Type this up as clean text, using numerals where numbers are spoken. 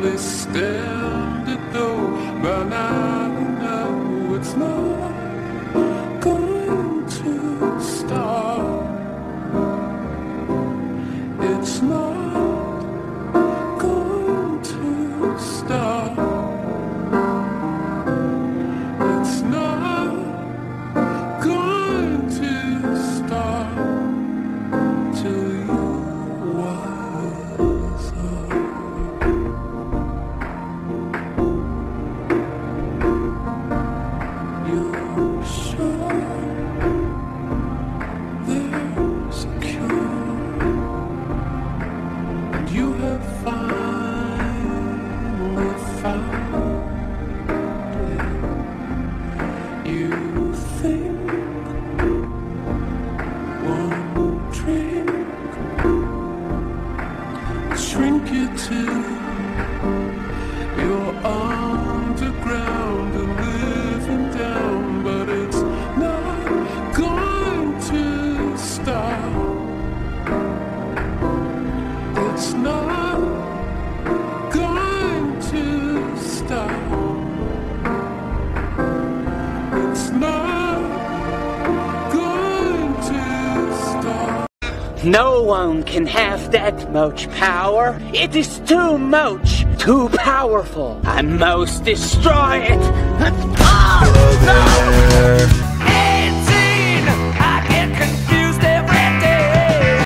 stand it though, but I know it's not going to stop. It's not going to stop. It's not going to stop till you wise up. You're sure there's a cure, and you have finally found it. You think one drink shrink you to your underground and living down, but it's not going to stop. It's not going to stop. It's not going to stop. No one can have that much power. It is too much, too powerful. I must destroy it.